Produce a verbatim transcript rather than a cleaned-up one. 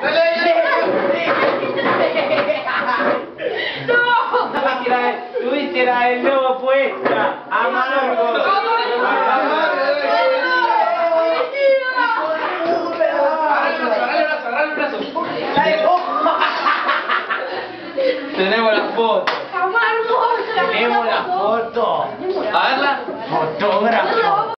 Tuviste la del lobo puesta. Amargo. Tenemos la foto. Tenemos la foto. A verla. Fotógrafo.